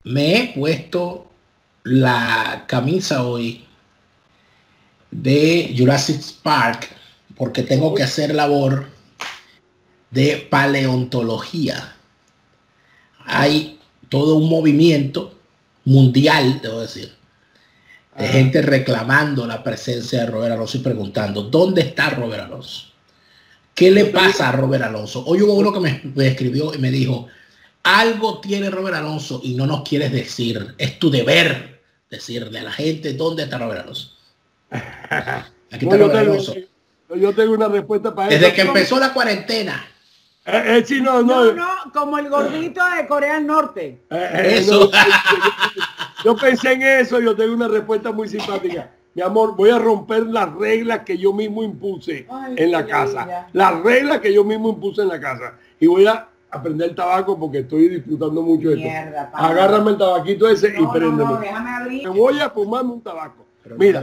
Me he puesto la camisa hoy de Jurassic Park porque tengo que hacer labor de paleontología. Hay todo un movimiento mundial, debo decir, de gente reclamando la presencia de Robert Alonso y preguntando, ¿dónde está Robert Alonso? ¿Qué le pasa a Robert Alonso? Hoy hubo uno que me escribió y me dijo, algo tiene Robert Alonso y no nos quieres decir. Es tu deber decirle a la gente dónde está Robert Alonso. Aquí está Robert Alonso. Yo tengo una respuesta para eso. Desde que empezó la cuarentena. Sí, no, como el gordito de Corea del Norte. Eso. Yo pensé en eso, yo tengo una respuesta muy simpática. Mi amor, voy a romper las reglas que yo mismo impuse en la casa. Las reglas que yo mismo impuse en la casa. Y voy a aprender tabaco porque estoy disfrutando mucho de esto. Agárrame el tabaquito ese y préndeme. Déjame abrir. Me voy a fumarme un tabaco. Mira,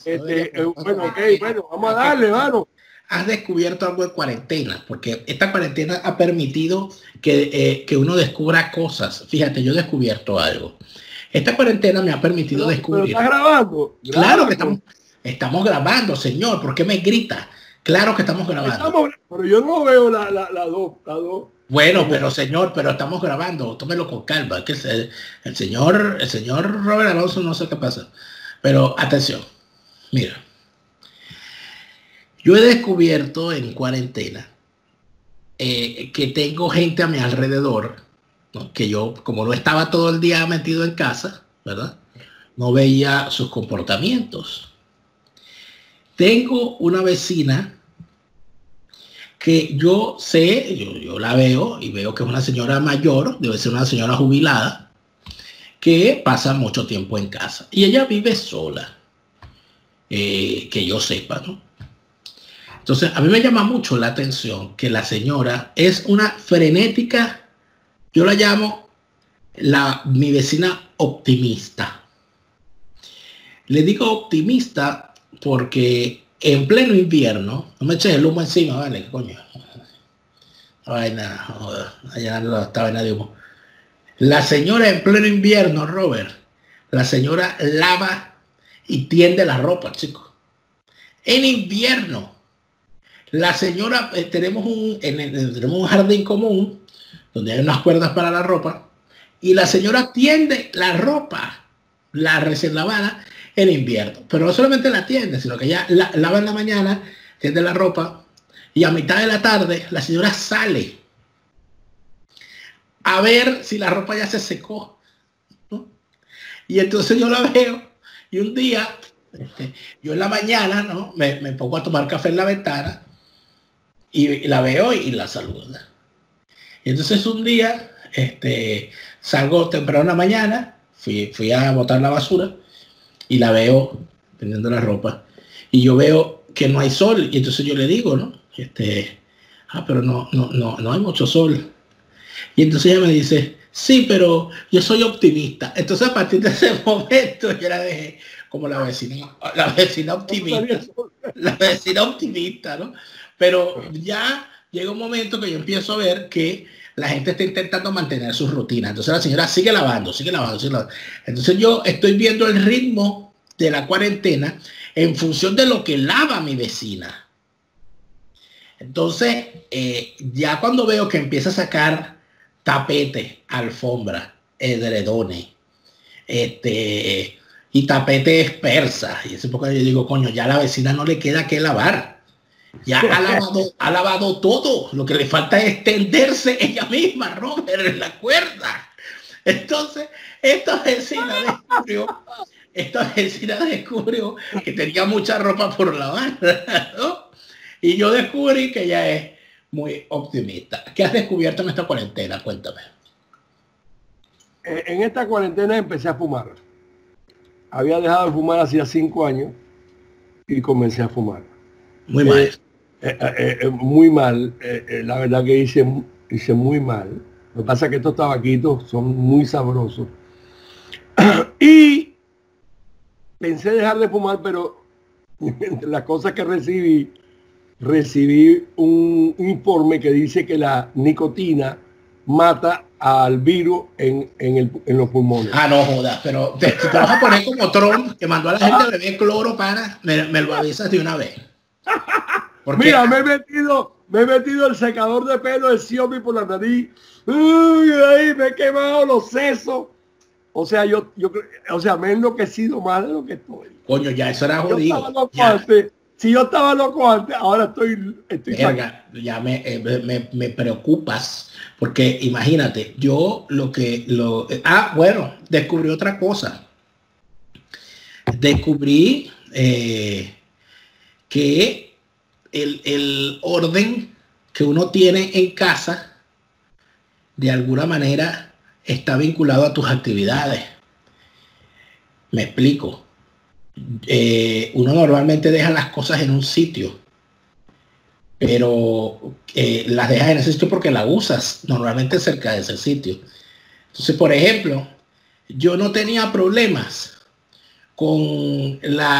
bueno, vamos a darle, mano. Has descubierto algo de cuarentena, porque esta cuarentena ha permitido que uno descubra cosas. Fíjate, yo he descubierto algo. Esta cuarentena me ha permitido descubrir. ¿Estás grabando? Claro que estamos grabando, señor. ¿Por qué me grita? Claro que estamos grabando. Pero yo no veo la dos. Bueno, pero señor, estamos grabando. Tómelo con calma. Que el señor Robert Alonso, no sé qué pasa. Pero atención, mira. Yo he descubierto en cuarentena que tengo gente a mi alrededor, ¿no? Que yo, como no estaba todo el día metido en casa, ¿verdad? No veía sus comportamientos. Tengo una vecina que yo sé, yo la veo y veo que es una señora mayor, debe ser una señora jubilada, que pasa mucho tiempo en casa. Y ella vive sola, que yo sepa, ¿no? Entonces, a mí me llama mucho la atención que la señora es una frenética, yo la llamo mi vecina optimista. Le digo optimista porque en pleno invierno, no me eches el humo encima, vale, coño. Allá no estaba en de humo. La señora en pleno invierno, Robert, la señora lava y tiende la ropa, chicos. En invierno. La señora, tenemos un jardín común donde hay unas cuerdas para la ropa y la señora tiende la ropa, la recién lavada, en invierno. Pero no solamente la tiende, sino que ya lava en la mañana, tiende la ropa y a mitad de la tarde la señora sale a ver si la ropa ya se secó, ¿no? Y entonces yo la veo y un día, yo en la mañana, ¿no? me pongo a tomar café en la ventana. Y la veo y la saluda. Y entonces un día, salgo temprano en la mañana, fui a botar la basura y la veo tendiendo la ropa. Y yo veo que no hay sol. Y entonces yo le digo, ¿no? Pero no hay mucho sol. Y entonces ella me dice, sí, pero yo soy optimista. Entonces a partir de ese momento yo la dejé como la vecina optimista. La vecina optimista, ¿no? Pero ya llega un momento que yo empiezo a ver que la gente está intentando mantener sus rutinas. Entonces la señora sigue lavando. Entonces yo estoy viendo el ritmo de la cuarentena en función de lo que lava mi vecina. Entonces, ya cuando veo que empieza a sacar tapete, alfombra, edredones, y tapetes persas, y ese poco yo digo, coño, ya a la vecina no le queda que lavar. Ya ha lavado todo. Lo que le falta es extenderse ella misma, Robert, la cuerda. Entonces, esta vecina descubrió que tenía mucha ropa por lavar, ¿no? Y yo descubrí que ella es muy optimista. ¿Qué has descubierto en esta cuarentena? Cuéntame. En esta cuarentena empecé a fumar. Había dejado de fumar hacía 5 años y comencé a fumar. Muy mal. Muy mal. La verdad que hice muy mal. Lo que pasa es que estos tabaquitos son muy sabrosos. Y pensé dejar de fumar, pero entre las cosas que recibí un informe que dice que la nicotina mata al virus en los pulmones. Ah, no jodas, pero te vas a poner como Trump, que mandó a la gente a beber cloro, para me lo avisas de una vez. Porque, mira, me he metido el secador de pelo de Xiaomi por la nariz. Uy, ahí me he quemado los sesos. O sea, o sea, me he enloquecido más de lo que estoy. Coño, ya eso era jodido. Si yo estaba loco antes, ahora estoy verga, ya me preocupas, porque imagínate, yo bueno, descubrí otra cosa. Descubrí que el orden que uno tiene en casa, de alguna manera, está vinculado a tus actividades. Me explico. Uno normalmente deja las cosas en un sitio, pero las dejas en ese sitio porque la usas normalmente cerca de ese sitio. Entonces, por ejemplo, yo no tenía problemas con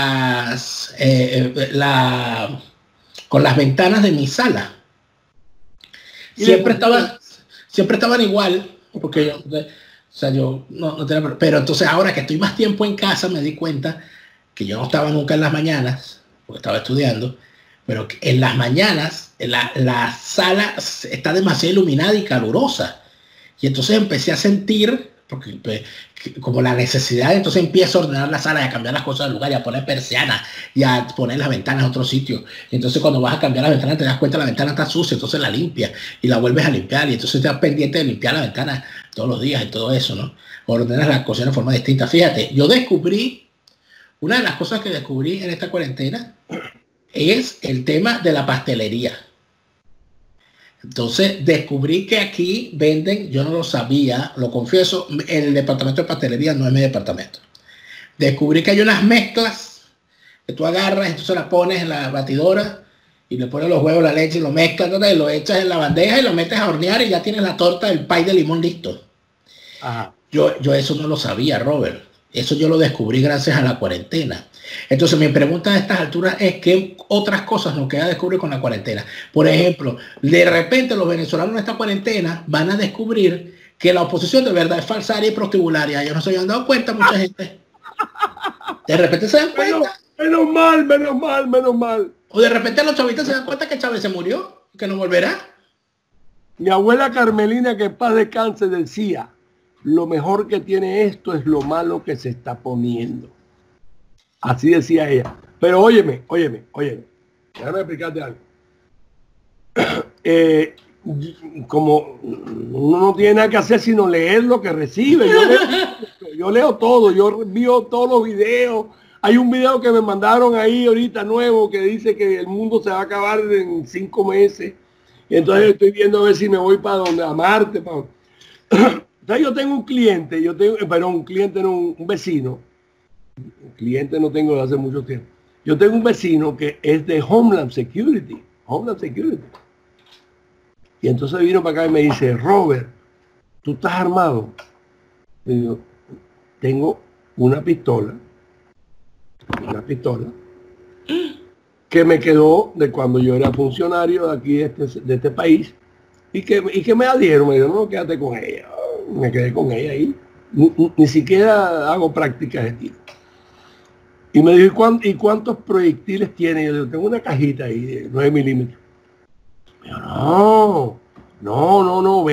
con las ventanas de mi sala. Siempre estaban igual, porque yo no tenía, pero entonces ahora que estoy más tiempo en casa me di cuenta que yo no estaba nunca en las mañanas, porque estaba estudiando, pero en las mañanas la sala está demasiado iluminada y calurosa. Y entonces empecé a sentir, porque como la necesidad, entonces empiezo a ordenar la sala y a cambiar las cosas del lugar y a poner persianas y a poner las ventanas en otro sitio. Y entonces cuando vas a cambiar la ventana te das cuenta la ventana está sucia, entonces la limpias y la vuelves a limpiar y entonces estás pendiente de limpiar la ventana todos los días y todo eso, ¿no? Ordenas las cosas de forma distinta. Fíjate, una de las cosas que descubrí en esta cuarentena es el tema de la pastelería. Entonces descubrí que aquí venden, yo no lo sabía, lo confieso, el departamento de pastelería no es mi departamento. Descubrí que hay unas mezclas que tú agarras, entonces las pones en la batidora y le pones los huevos, la leche y lo mezclas, y lo echas en la bandeja y lo metes a hornear y ya tienes la torta del pay de limón listo. Ajá. Yo eso no lo sabía, Robert. Eso yo lo descubrí gracias a la cuarentena. Entonces mi pregunta a estas alturas es ¿qué otras cosas nos queda descubrir con la cuarentena? Por ejemplo, de repente los venezolanos en esta cuarentena van a descubrir que la oposición de verdad es falsaria y prostibularia. Ellos no se habían dado cuenta, mucha gente. De repente se dan cuenta. Menos mal. O de repente los chavitos se dan cuenta que Chávez se murió, que no volverá. Mi abuela Carmelina, que en paz descanse, decía: lo mejor que tiene esto es lo malo que se está poniendo. Así decía ella. Pero óyeme. Déjame explicarte algo. Como uno no tiene nada que hacer sino leer lo que recibe. Yo leo todo, yo veo todos los videos. Hay un video que me mandaron ahí ahorita nuevo que dice que el mundo se va a acabar en 5 meses. Y entonces estoy viendo a ver si me voy para donde, a Marte. Entonces yo tengo un cliente, un vecino. Un cliente no tengo de hace mucho tiempo. Yo tengo un vecino que es de Homeland Security. Y entonces vino para acá y me dice: Robert, ¿tú estás armado? Y yo, tengo una pistola que me quedó de cuando yo era funcionario de aquí de este país y que me adhieron. Me dijeron: no, quédate con ella. Me quedé con ella ahí. Ni siquiera hago prácticas de tiro. Y me dijo: ¿y cuántos proyectiles tiene? Yo digo: tengo una cajita ahí de 9 milímetros. Yo, no,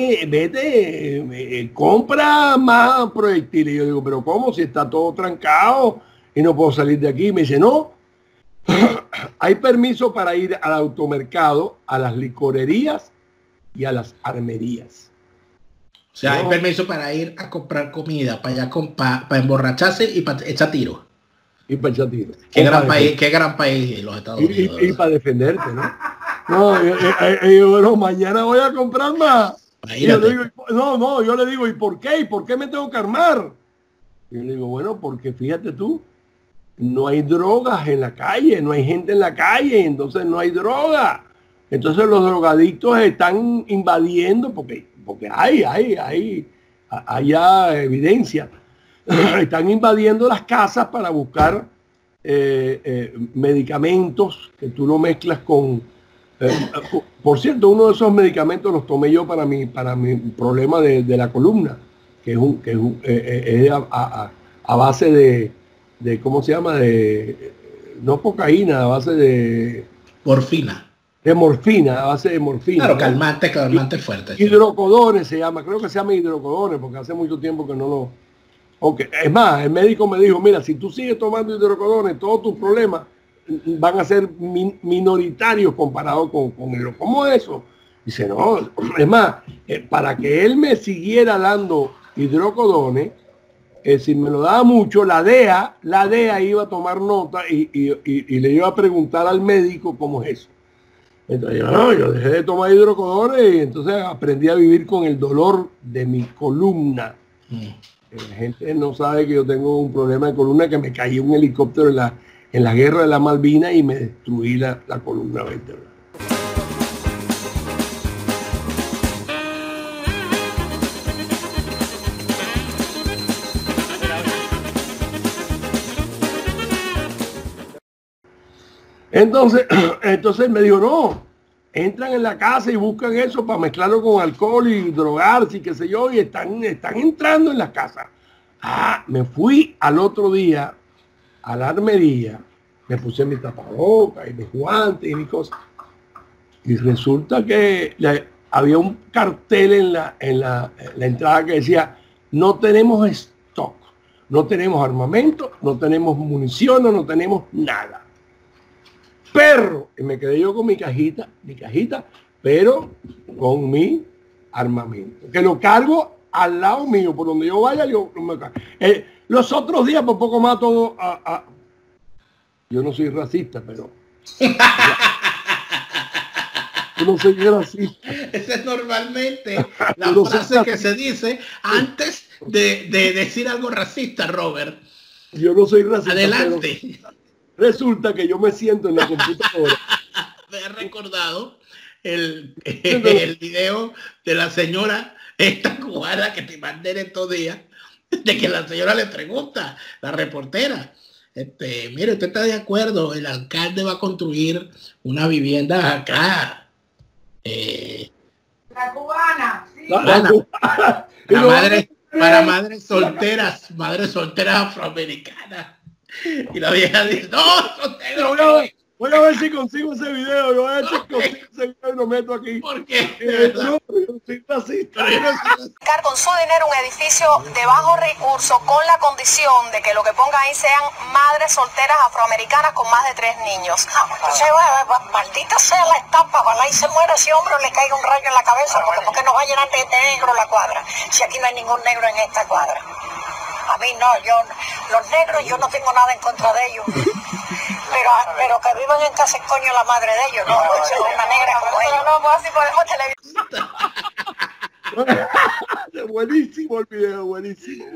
vete, compra más proyectiles. Y yo digo: pero ¿cómo? Si está todo trancado y no puedo salir de aquí. Me dice: no, hay permiso para ir al automercado, a las licorerías y a las armerías. O sea, hay permiso para ir a comprar comida, para allá para emborracharse y para echar tiro. Y para echar tiro. Qué gran país los Estados Unidos. Y para defenderte, ¿no? No, yo, bueno, mañana voy a comprar más. Yo le digo, ¿y por qué? ¿Y por qué me tengo que armar? Y yo le digo: bueno, porque fíjate tú, no hay drogas en la calle, no hay gente en la calle, entonces no hay droga. Entonces los drogadictos están invadiendo porque hay ya evidencia. Están invadiendo las casas para buscar medicamentos que tú lo mezclas con Por cierto, uno de esos medicamentos los tomé yo para mi problema de la columna, que es a base de ¿cómo se llama? No cocaína, a base de morfina. De morfina, a base de morfina. Claro, calmante fuerte. Hidrocodones se llama, creo que se llama hidrocodones, porque hace mucho tiempo que no lo... Okay. Es más, el médico me dijo, mira, si tú sigues tomando hidrocodones, todos tus problemas van a ser minoritarios comparados con el... ¿Cómo es eso? Dice, no, es más, para que él me siguiera dando hidrocodones, si me lo daba mucho, la DEA iba a tomar nota y le iba a preguntar al médico cómo es eso. Entonces yo dejé de tomar hidrocodones y entonces aprendí a vivir con el dolor de mi columna. La gente no sabe que yo tengo un problema de columna, que me cayó un helicóptero en la guerra de la Malvinas y me destruí la columna vertebral. Entonces me dijo, no, entran en la casa y buscan eso para mezclarlo con alcohol y drogarse y qué sé yo, y están entrando en la casa. Me fui al otro día a la armería, me puse mi tapabocas y mis guantes y mis cosas. Y resulta que había un cartel en la entrada que decía, no tenemos stock, no tenemos armamento, no tenemos munición, no tenemos nada. Perro, y me quedé yo con mi cajita, pero con mi armamento, que lo cargo al lado mío, por donde yo vaya, yo me cargo. Los otros días por poco mato yo no soy racista, pero yo no soy racista. Esa es normalmente la frase que se dice antes de decir algo racista, Robert. Yo no soy racista. Adelante. Resulta que yo me siento en la computadora. Me he recordado el video de la señora, esta cubana que te mandé en estos días, de que la señora le pregunta, la reportera, mire, ¿usted está de acuerdo? El alcalde va a construir una vivienda acá. La cubana. Sí. Para madres solteras afroamericanas. Y la vieja dice, no, son negros. Voy a ver si consigo ese video. Yo voy a ver si consigo ese video y lo meto aquí. ¿Por qué? No, yo soy racista. Con su dinero un edificio de bajo recurso con la condición de que lo que ponga ahí sean madres solteras afroamericanas con más de 3 niños. Entonces, maldita sea la estampa, ojalá y se muera ese hombre o le caiga un rayo en la cabeza, porque nos va a llenar de negro la cuadra, si aquí no hay ningún negro en esta cuadra. A mí no, los negros yo no tengo nada en contra de ellos. Pero que vivan en casa coño la madre de ellos, no una negra como ellos. No, pues así podemos televisión. Buenísimo el video, buenísimo.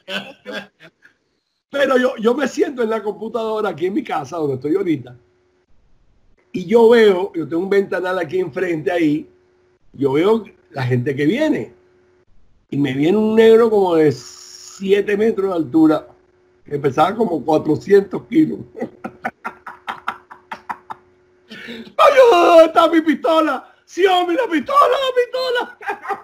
Pero yo me siento en la computadora aquí en mi casa, donde estoy ahorita, y yo tengo un ventanal aquí enfrente ahí, yo veo la gente que viene, y me viene un negro como de 7 metros de altura, que pesaba como 400 kilos. ¡Ay, ¿dónde está mi pistola? ¡Sí, hombre, la pistola!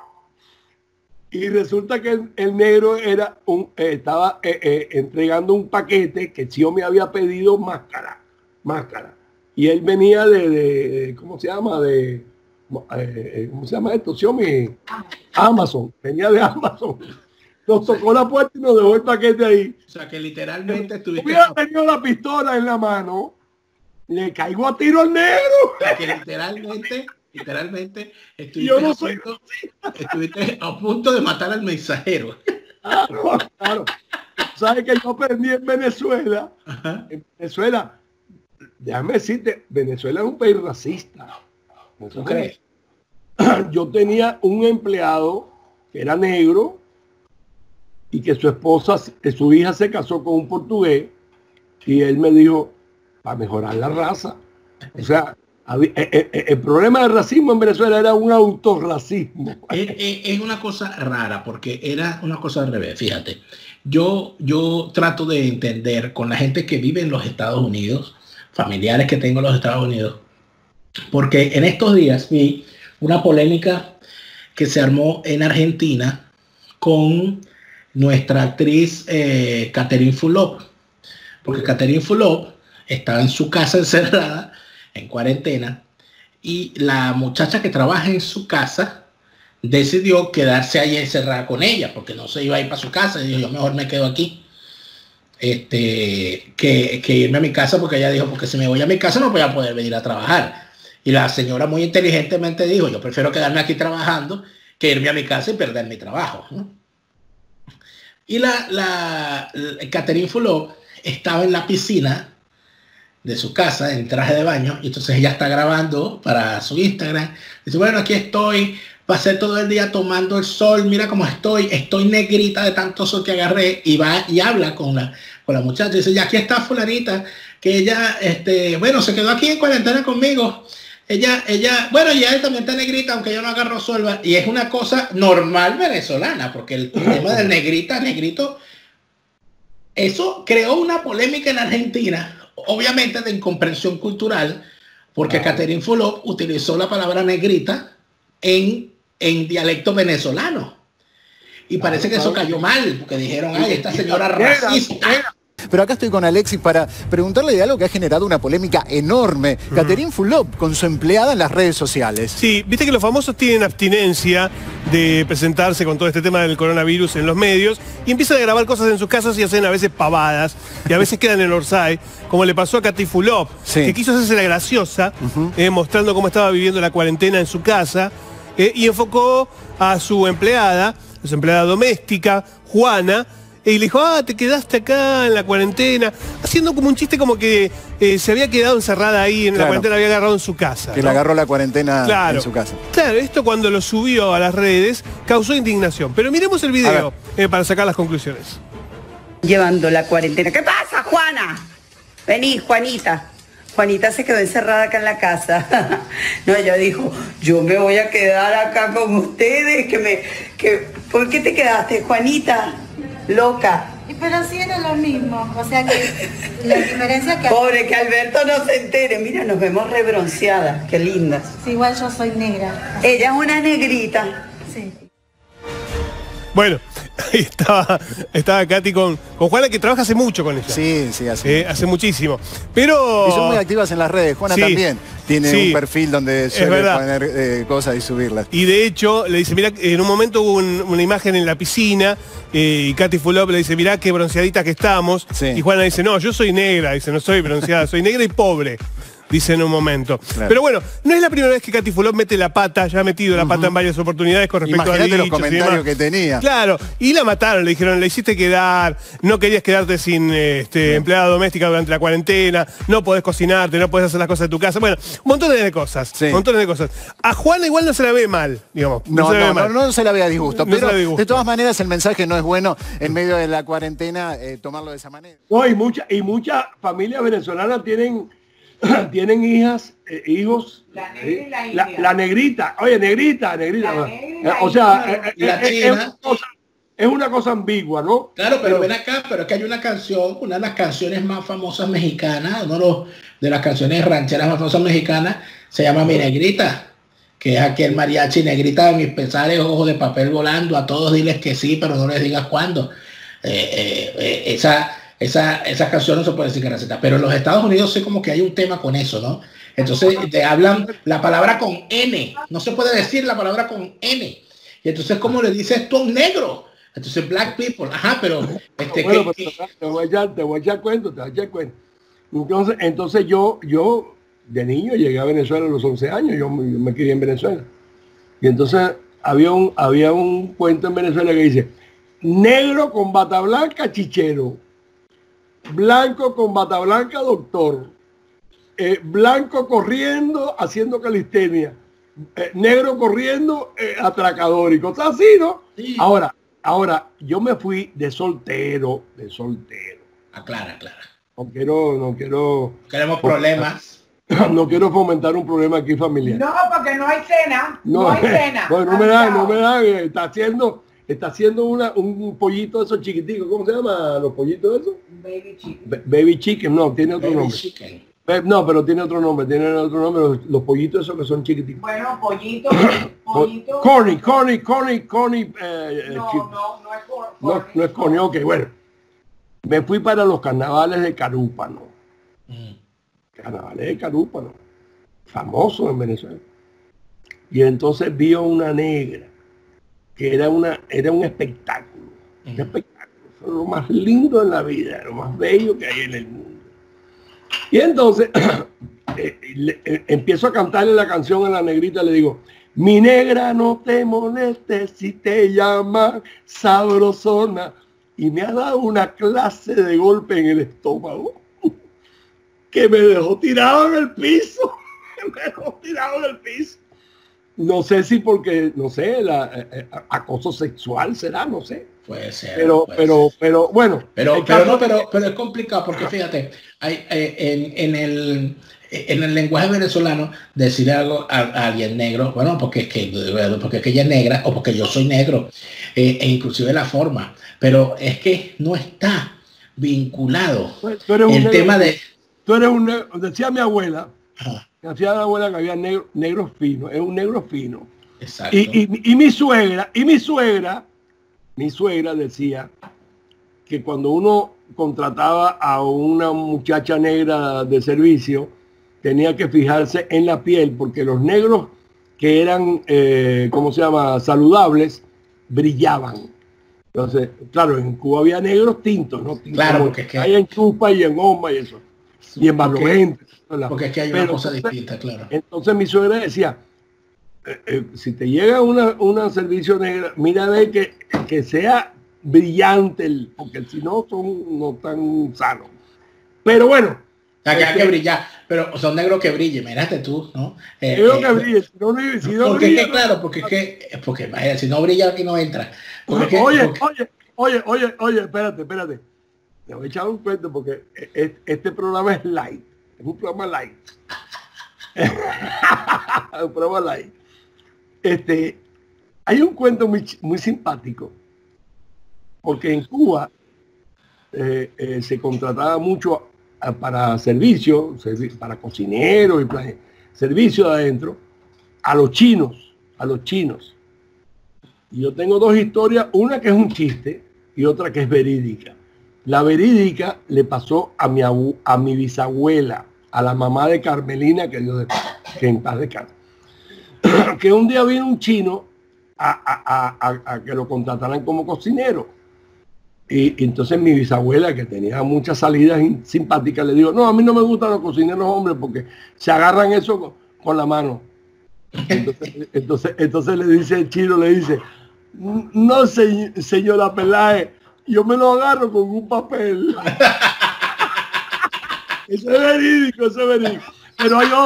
Y resulta que el negro estaba entregando un paquete que Xio me había pedido máscara. Y él venía de ¿cómo se llama? ¿Cómo se llama esto? Xiaomi, Amazon. Venía de Amazon. Nos tocó la puerta y nos dejó el paquete ahí. O sea que literalmente hubiera tenido la pistola en la mano, le caigo a tiro al negro. O sea que literalmente estuviste a punto de matar al mensajero. Claro. ¿Sabes que yo aprendí en Venezuela? Ajá. En Venezuela, déjame decirte, Venezuela es un país racista. ¿No crees? Yo tenía un empleado que era negro y que su hija se casó con un portugués, y él me dijo, para mejorar la raza. O sea, el problema del racismo en Venezuela era un autorracismo. Es una cosa rara, porque era una cosa al revés. Fíjate, yo trato de entender con la gente que vive en los Estados Unidos, familiares que tengo en los Estados Unidos, porque en estos días vi una polémica que se armó en Argentina con nuestra actriz Catherine Fulop, porque Catherine Fulop estaba en su casa encerrada, en cuarentena, y la muchacha que trabaja en su casa decidió quedarse ahí encerrada con ella, porque no se iba a ir para su casa, y dijo, yo mejor me quedo aquí, que irme a mi casa, porque ella dijo, porque si me voy a mi casa no voy a poder venir a trabajar. Y la señora muy inteligentemente dijo, yo prefiero quedarme aquí trabajando que irme a mi casa y perder mi trabajo, ¿no? Y la Catherine Fulop estaba en la piscina de su casa en traje de baño, y entonces ella está grabando para su Instagram. Dice, bueno, aquí estoy, pasé todo el día tomando el sol, mira cómo estoy negrita de tanto sol que agarré, y va y habla con la muchacha. Dice, ya aquí está fulanita, que ella, bueno, se quedó aquí en cuarentena conmigo. Ella, bueno, y ella también está negrita, aunque yo no agarro sol, y es una cosa normal venezolana, porque el tema del negrito, eso creó una polémica en Argentina, obviamente de incomprensión cultural, porque Catherine Fulop utilizó la palabra negrita en dialecto venezolano. Y parece que eso cayó mal, porque dijeron, ay, esta señora racista. Pero acá estoy con Alexis para preguntarle de algo que ha generado una polémica enorme. Catherine Fulop con su empleada en las redes sociales. Sí, viste que los famosos tienen abstinencia de presentarse con todo este tema del coronavirus en los medios y empiezan a grabar cosas en sus casas y hacen a veces pavadas y a veces quedan en Orsay, como le pasó a Cathy Fulop, que quiso hacerse la graciosa, mostrando cómo estaba viviendo la cuarentena en su casa, y enfocó a su empleada doméstica, Juana, y le dijo, te quedaste acá en la cuarentena, haciendo como un chiste como que se había quedado encerrada ahí en la cuarentena, había agarrado en su casa. Que le agarró la cuarentena en su casa. Claro, esto cuando lo subió a las redes causó indignación. Pero miremos el video para sacar las conclusiones. Llevando la cuarentena. ¿Qué pasa, Juana? Vení, Juanita. Juanita se quedó encerrada acá en la casa. No, ella dijo, yo me voy a quedar acá con ustedes. ¿Por qué te quedaste, Juanita? Loca. Pero sí era lo mismo, o sea que la diferencia que... Pobre, que Alberto no se entere. Mira, nos vemos rebronceadas, qué lindas. Sí, igual yo soy negra. Ella es una negrita. Sí. Bueno, ahí estaba Katy con Juana, que trabaja hace mucho con ella. Sí, hace muchísimo. Pero... Y son muy activas en las redes. Juana también tiene un perfil donde suele poner cosas y subirlas. Y de hecho, le dice, mira, en un momento hubo una imagen en la piscina, y Cathy Fulop le dice, mirá qué bronceadita que estamos. Y Juana dice, no, yo soy negra. Dice, no soy bronceada, soy negra y pobre. Dice en un momento. Pero bueno, no es la primera vez que Cathy Fulop mete la pata, ya ha metido la pata en varias oportunidades con respecto a los comentarios que tenía. Claro, y la mataron, le dijeron, le hiciste quedar, no querías quedarte sin empleada doméstica durante la cuarentena, no podés cocinarte, no podés hacer las cosas de tu casa. Bueno, montones de cosas, montones de cosas. A Juana igual no se la ve mal, digamos. No se la ve a disgusto, pero de todas maneras el mensaje no es bueno en medio de la cuarentena tomarlo de esa manera. No, y muchas familias venezolanas tienen hijas, hijos. La negra y la india. La negrita, oye, negrita. O sea, es una cosa ambigua, ¿no? Claro, pero ven acá, pero es que hay una canción, una de las canciones más famosas mexicanas, de las canciones rancheras más famosas mexicanas, se llama Mi Negrita, que es aquel mariachi, negrita de mis pesares, ojos de papel volando, a todos diles que sí, pero no les digas cuándo. Esa canción no se puede decir que receta, pero en los Estados Unidos sé como que hay un tema con eso, ¿no? Entonces te hablan la palabra con N, no se puede decir la palabra con N, y entonces ¿cómo le dices tú a un negro? Entonces black people, pero bueno, te voy a echar cuento. Entonces yo de niño llegué a Venezuela a los 11 años, yo me crié en Venezuela, y entonces había un cuento en Venezuela que dice, negro con bata blanca, chichero. Blanco con bata blanca, doctor. Blanco corriendo, haciendo calistenia. Negro corriendo, atracador y cosas así, ¿no? Sí. Ahora, yo me fui de soltero. Aclara. No quiero... Queremos problemas. No quiero fomentar un problema aquí familiar. No, porque no hay cena. No hay cena. Bueno, no me da. Está haciendo un pollito de esos chiquiticos. ¿Cómo se llama los pollitos de esos? Baby chicken. Baby chicken, no, tiene otro nombre. Chicken. No, pero tiene otro nombre, los pollitos esos que son chiquititos. Bueno, pollito. Corny. No es corny. No es corny, ok, bueno. Me fui para los carnavales de Carúpano. Carnavales de Carúpano, famosos en Venezuela. Y entonces vi a una negra, que era un espectáculo. Un espectáculo. Fue lo más lindo en la vida, lo más bello que hay en el mundo. Y entonces empiezo a cantarle la canción a la negrita, le digo, mi negra, no te molestes si te llama sabrosona. Y me ha dado una clase de golpe en el estómago que me dejó tirado en el piso. No sé si porque, no sé, acoso sexual será, no sé. Puede ser. Pero bueno. Pero es complicado porque fíjate, hay, en el lenguaje venezolano decirle algo a alguien negro, bueno, porque es que ella es negra o porque yo soy negro, e inclusive la forma, pero es que no está vinculado el tema de... Tú eres un negro, decía mi abuela, que había negros finos, es un negro fino. Exacto. Y mi suegra decía que cuando uno contrataba a una muchacha negra de servicio, tenía que fijarse en la piel, porque los negros que eran, saludables, brillaban. Entonces, claro, en Cuba había negros tintos, ¿no? Claro, porque es que hay en Chupa y en Goma y eso. Y en Barlovento. Porque es que hay una cosa distinta, claro. Entonces mi suegra decía, si te llega una servicio negra, mira a ver que sea brillante, porque si no son no tan sanos. Pero bueno. Que hay que brillar, pero son negros que brillen, mírate tú, ¿no? Negro que brille, si no porque brilla, es que, claro, porque vaya, si no brilla aquí no entra. Oye, espérate. Te voy a echar un cuento porque este programa es light. Es un programa light. Un programa light. Hay un cuento muy simpático. Porque en Cuba se contrataba mucho para servicio, para cocineros y servicio de adentro, a los chinos. Y yo tengo dos historias, una que es un chiste y otra que es verídica. La verídica le pasó a mi bisabuela, a la mamá de Carmelina, que en paz descanse. Que un día vino un chino a que lo contrataran como cocinero. Y entonces mi bisabuela, que tenía muchas salidas simpáticas, le dijo, no, a mí no me gustan los cocineros hombres porque se agarran eso con la mano. Entonces le dice el chino, no, señora Peláez, yo me lo agarro con un papel. Eso es verídico. Pero hay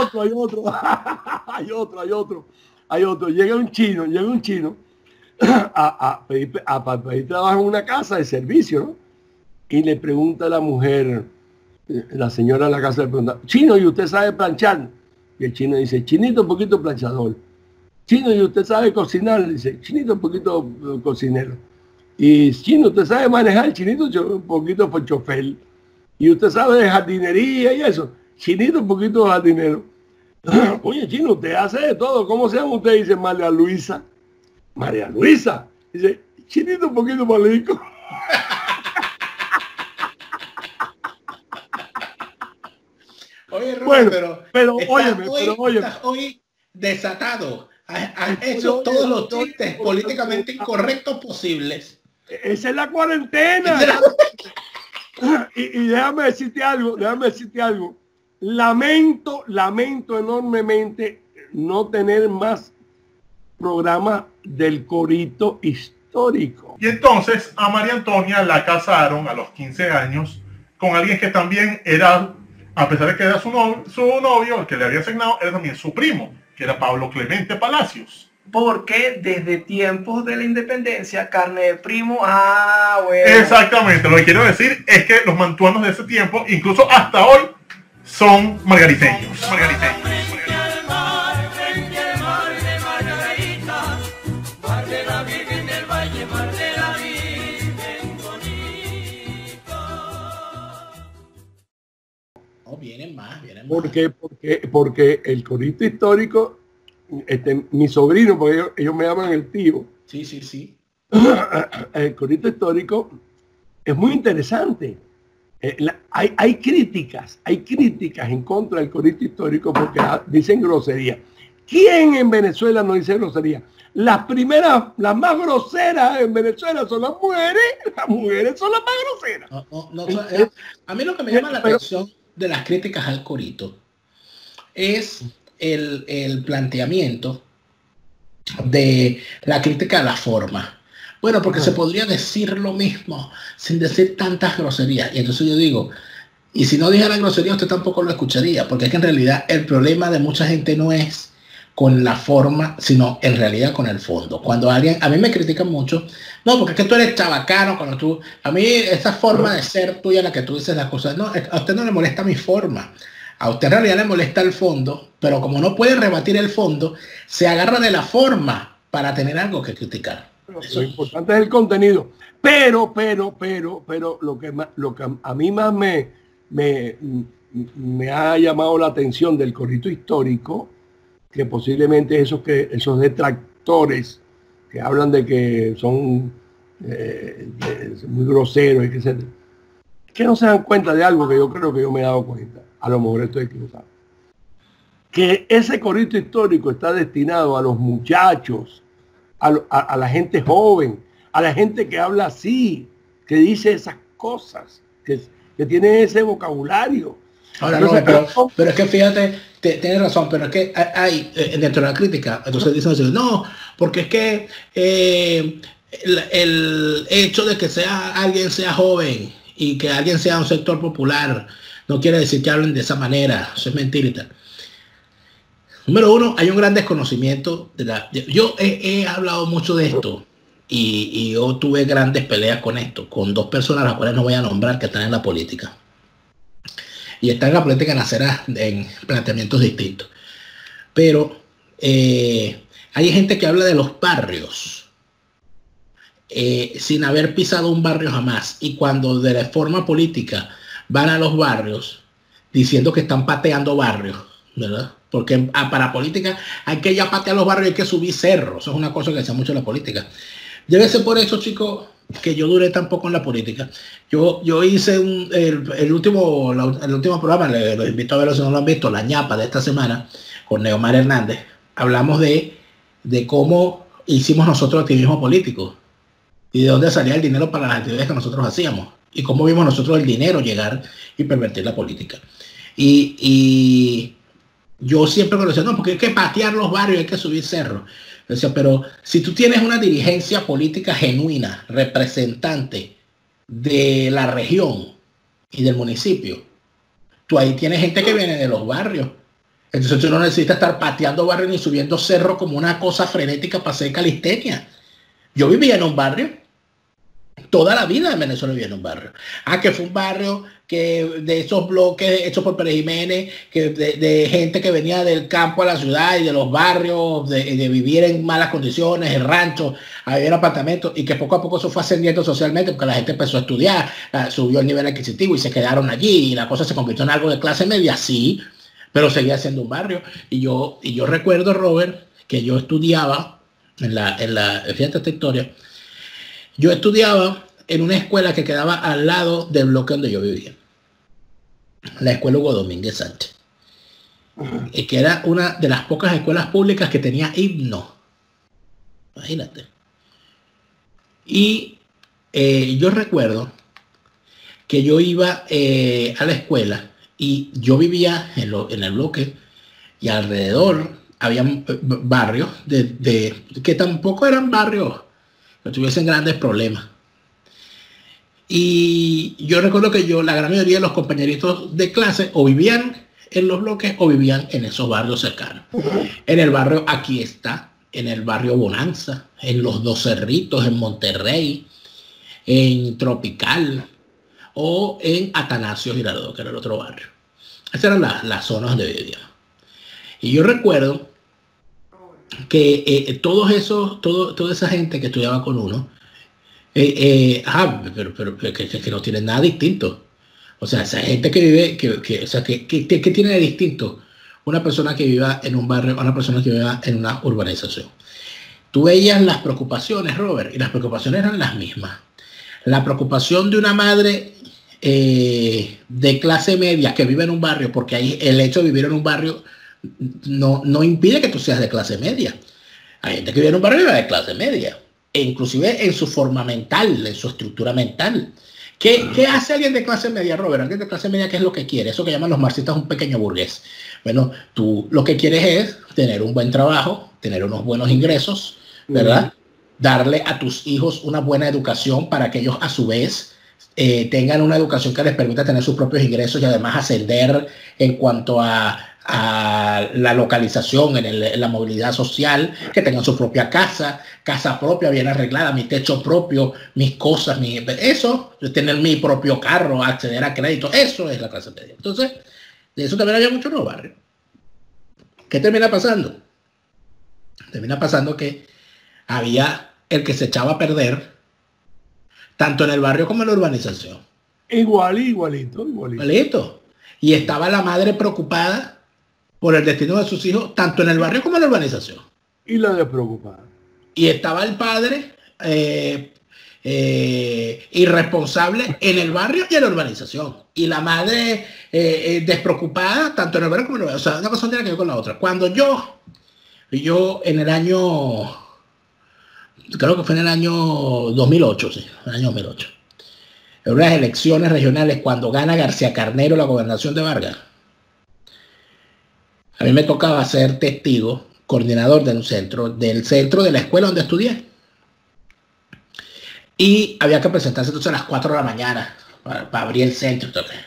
otro. Llega un chino a pedir trabajo en una casa de servicio, ¿no? Y le pregunta a la mujer, la señora de la casa le pregunta, chino, ¿y usted sabe planchar? Y el chino dice, chinito, un poquito planchador. Chino, ¿y usted sabe cocinar? Dice, chinito, un poquito cocinero. Y chino, ¿usted sabe manejar? Chinito, un poquito por chofer. Y usted sabe de jardinería y eso. Chinito, un poquito jardinero. Oye, chino, usted hace de todo. ¿Cómo se llama usted? Dice María Luisa. María Luisa. Dice, chinito, un poquito malico. Oye, Rubén, bueno, pero óyeme. Estás hoy desatado. Has hecho todos los chistes políticamente incorrectos posibles. Esa es la cuarentena. y déjame decirte algo. Lamento enormemente no tener más programas del corito histórico. Y entonces a María Antonia la casaron a los 15 años con alguien que también era, a pesar de que era su novio, el que le había asignado, era también su primo, que era Pablo Clemente Palacios. Porque desde tiempos de la independencia, carne de primo, bueno. Exactamente, lo que quiero decir es que los mantuanos de ese tiempo, incluso hasta hoy, son margariteños. vienen más. Porque el corito histórico, mi sobrino, porque ellos me llaman el tío. Sí. El corito histórico es muy interesante. Hay críticas en contra del corito histórico porque dicen grosería. ¿Quién en Venezuela no dice grosería? Las más groseras en Venezuela son las mujeres son las más groseras. A mí lo que me llama la atención de las críticas al corito es el planteamiento de la crítica a la forma. Bueno, porque se podría decir lo mismo sin decir tantas groserías. Y entonces yo digo, y si no dijera grosería, usted tampoco lo escucharía, porque es que en realidad el problema de mucha gente no es con la forma, sino en realidad con el fondo. Cuando a mí me critican mucho, no, porque es que tú eres chabacano, a mí esa forma de ser tuya, la que tú dices las cosas, no, a usted no le molesta mi forma, a usted en realidad le molesta el fondo, pero como no puede rebatir el fondo, se agarra de la forma para tener algo que criticar. Lo importante es el contenido, pero lo que a mí más me ha llamado la atención del corito histórico, que posiblemente esos detractores que hablan de que son muy groseros y que no se dan cuenta de algo que yo creo que yo me he dado cuenta, a lo mejor estoy equivocado, que ese corito histórico está destinado a los muchachos, a la gente joven, a la gente que habla así, que dice esas cosas, que tiene ese vocabulario. Ahora, no, pero es que fíjate, tienes razón, pero es que hay dentro de la crítica, entonces dicen, no, porque es que el hecho de que alguien sea joven y que alguien sea un sector popular no quiere decir que hablen de esa manera, eso es mentira y tal. Número uno, hay un gran desconocimiento yo he hablado mucho de esto y yo tuve grandes peleas con esto, con dos personas a las cuales no voy a nombrar, que están en la política. Y están en la política nacerá en planteamientos distintos. Pero hay gente que habla de los barrios sin haber pisado un barrio jamás. Y cuando de la forma política van a los barrios diciendo que están pateando barrios, ¿verdad? Porque para política hay que ya patear los barrios, hay que subir cerros. Eso es una cosa que se hace mucho en la política. Debe ser por eso, chicos, que yo duré tan poco en la política. Yo hice el último programa, los invito a verlo si no lo han visto, La ñapa de esta semana, con Neomar Hernández. Hablamos de cómo hicimos nosotros activismo político y de dónde salía el dinero para las actividades que nosotros hacíamos y cómo vimos nosotros el dinero llegar y pervertir la política. Y yo siempre me decía, no, porque hay que patear los barrios, hay que subir cerros. Decía, pero si tú tienes una dirigencia política genuina, representante de la región y del municipio, tú ahí tienes gente que viene de los barrios. Entonces tú no necesitas estar pateando barrios ni subiendo cerros como una cosa frenética para hacer calistenia. Yo vivía en un barrio. Toda la vida en Venezuela vivía en un barrio. Que fue un barrio que de esos bloques hechos por Pérez Jiménez, que de gente que venía del campo a la ciudad y de los barrios, de vivir en malas condiciones, en ranchos, a vivir en apartamentos, y que poco a poco eso fue ascendiendo socialmente porque la gente empezó a estudiar, subió el nivel adquisitivo y se quedaron allí y la cosa se convirtió en algo de clase media, sí, pero seguía siendo un barrio. Y yo recuerdo, Robert, que yo estudiaba fíjate esta historia. Yo estudiaba en una escuela que quedaba al lado del bloque donde yo vivía. La escuela Hugo Domínguez Sánchez. Que era una de las pocas escuelas públicas que tenía himno. Imagínate. Y yo recuerdo que yo iba a la escuela y yo vivía en el bloque y alrededor había barrios que tampoco eran barrios que tuviesen grandes problemas. Y yo recuerdo que la gran mayoría de los compañeritos de clase o vivían en los bloques o vivían en esos barrios cercanos. En el barrio Aquí Está, en el barrio Bonanza, en los Dos Cerritos, en Monterrey, en Tropical o en Atanasio Girardot, que era el otro barrio. Esas eran las zonas donde vivíamos. Y yo recuerdo que toda esa gente que estudiaba con uno, pero que no tienen nada distinto. O sea, esa gente que vive, ¿qué tiene de distinto una persona que viva en un barrio a una persona que viva en una urbanización? Tú veías las preocupaciones, Robert, y las preocupaciones eran las mismas. La preocupación de una madre de clase media que vive en un barrio, porque ahí el hecho de vivir en un barrio no impide que tú seas de clase media. Hay gente que vive en un barrio de clase media, e inclusive en su forma mental, en su estructura mental. ¿Qué hace alguien de clase media, Robert? Alguien de clase media, ¿qué es lo que quiere? Eso que llaman los marxistas un pequeño burgués. Bueno, tú lo que quieres es tener un buen trabajo, tener unos buenos ingresos, ¿verdad? Darle a tus hijos una buena educación para que ellos a su vez tengan una educación que les permita tener sus propios ingresos y además ascender en cuanto a la localización, en la movilidad social, que tengan su propia casa propia bien arreglada, mi techo propio, mis cosas, eso, tener mi propio carro, acceder a crédito, eso es la clase media. Entonces, de eso también había mucho en los barrios. ¿Qué termina pasando? Termina pasando que había el que se echaba a perder, tanto en el barrio como en la urbanización. Igualito. Y estaba la madre preocupada por el destino de sus hijos, tanto en el barrio como en la urbanización. Y la despreocupada. Y estaba el padre irresponsable en el barrio y en la urbanización. Y la madre despreocupada, tanto en el barrio como en la urbanización. O sea, una cosa no tiene que ver con la otra. Cuando yo en el año, creo que fue en el año 2008, sí, en el año 2008. En unas elecciones regionales, cuando gana García Carnero la gobernación de Vargas, a mí me tocaba ser testigo, coordinador del centro de la escuela donde estudié. Y había que presentarse entonces a las 4 de la mañana para abrir el centro.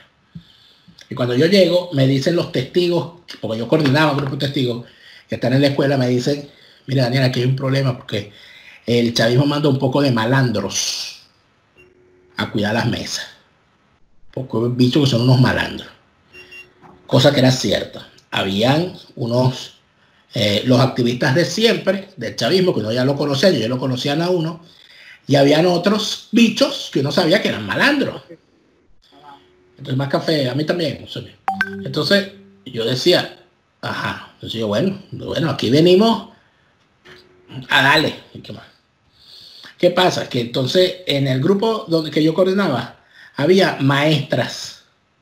Y cuando yo llego, me dicen los testigos, porque yo coordinaba un grupo de testigos que están en la escuela, me dicen, mira Daniel, aquí hay un problema porque el chavismo manda un poco de malandros a cuidar las mesas. Porque he visto que son unos malandros. Cosa que era cierta. Habían unos, los activistas de siempre, del chavismo, que uno ya lo conocía, yo ya lo conocían a uno, y habían otros bichos que uno sabía que eran malandros. Entonces más café, a mí también. No sé. Entonces yo decía, ajá, entonces yo, bueno, aquí venimos a darle. ¿Qué más? ¿Qué pasa? Que entonces en el grupo que yo coordinaba había maestras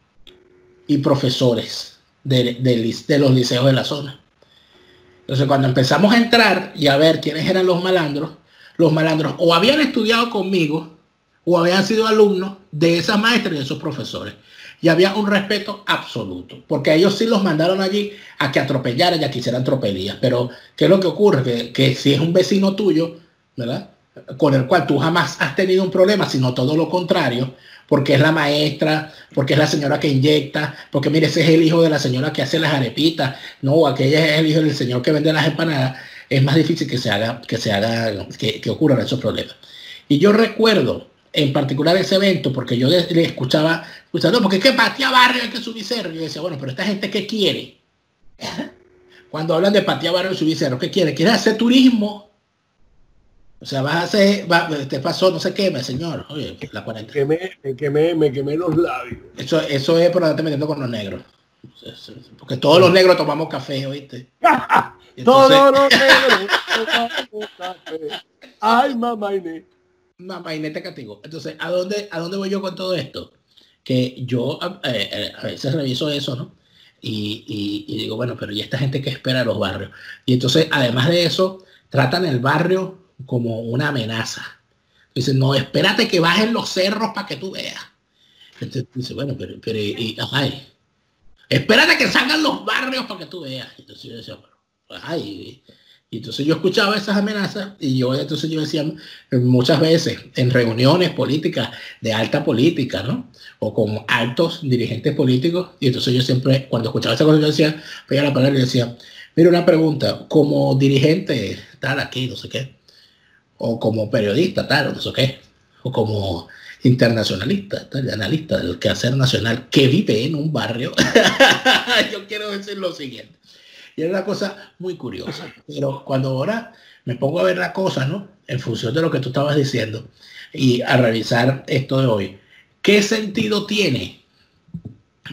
y profesores de los liceos de la zona. Entonces cuando empezamos a entrar y a ver quiénes eran los malandros o habían estudiado conmigo o habían sido alumnos de esas maestras y de esos profesores. Y había un respeto absoluto, porque a ellos sí los mandaron allí a que atropellaran y a que hicieran tropelías. Pero ¿qué es lo que ocurre? Que si es un vecino tuyo, ¿verdad?, con el cual tú jamás has tenido un problema, sino todo lo contrario, porque es la maestra, porque es la señora que inyecta, porque mire, ese es el hijo de la señora que hace las arepitas, no, aquella es el hijo del señor que vende las empanadas, es más difícil que ocurran esos problemas. Y yo recuerdo en particular ese evento, porque yo le escuchaba, no, porque es que Patía Barrio hay que subir cerro. Y yo decía, bueno, pero esta gente, ¿qué quiere? Cuando hablan de Patía Barrio y subir cerro, ¿qué quiere? ¿Quiere hacer turismo? O sea, vas a hacer, te pasó, no sé qué, señor. Oye, la 40. Me quemé los labios. Eso es por andarte metiendo con los negros. Porque todos los negros tomamos café, ¿oíste? Entonces, todos los negros tomamos café. Ay, mamá Inés. Mamá Inés te castigo. Entonces, ¿a dónde voy yo con todo esto? Que yo a veces reviso eso, ¿no? Y digo, bueno, pero ¿y esta gente qué espera de los barrios? Y entonces, además de eso, tratan el barrio como una amenaza. Dicen, no, espérate que bajen los cerros para que tú veas. Entonces dice, bueno, pero espérate que salgan los barrios para que tú veas. Entonces yo decía, bueno, y entonces yo escuchaba esas amenazas y entonces yo decía muchas veces en reuniones políticas de alta política, ¿no? O con altos dirigentes políticos, y entonces yo siempre, cuando escuchaba esa cosa, yo decía, pegaba la palabra y decía, mira, una pregunta, como dirigente tal aquí, no sé qué, o como periodista tal, no sé qué, o como internacionalista, tal, analista del quehacer nacional que vive en un barrio, yo quiero decir lo siguiente. Y era una cosa muy curiosa. Pero cuando ahora me pongo a ver la cosa, ¿no?, en función de lo que tú estabas diciendo, y a revisar esto de hoy, ¿qué sentido tiene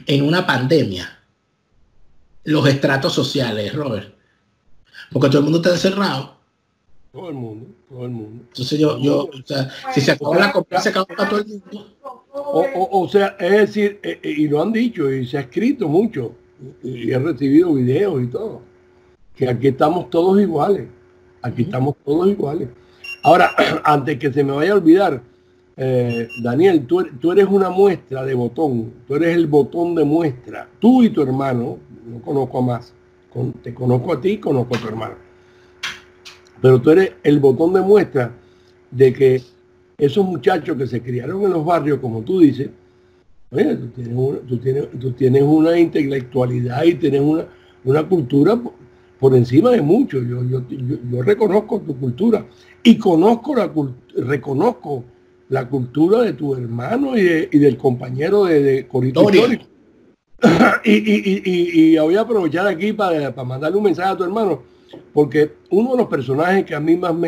en una pandemia los estratos sociales, Robert. Porque todo el mundo está encerrado. Todo el mundo. Entonces o sea, si se acaba la comida, se acaba para todo el mundo. O sea, es decir, y lo han dicho y se ha escrito mucho, y he recibido videos y todo, que aquí estamos todos iguales. Aquí estamos todos iguales. Ahora, antes que se me vaya a olvidar, Daniel, tú eres una muestra de botón. Tú eres el botón de muestra. Tú y tu hermano, no conozco a más. Te conozco a ti, conozco a tu hermano. Pero tú eres el botón de muestra de que esos muchachos que se criaron en los barrios, como tú dices, oye, tú tienes una intelectualidad y tienes una cultura por encima de mucho. Yo reconozco tu cultura y reconozco la cultura de tu hermano y del compañero de Corito Histórico. Y voy a aprovechar aquí para mandarle un mensaje a tu hermano, porque uno de los personajes que a mí más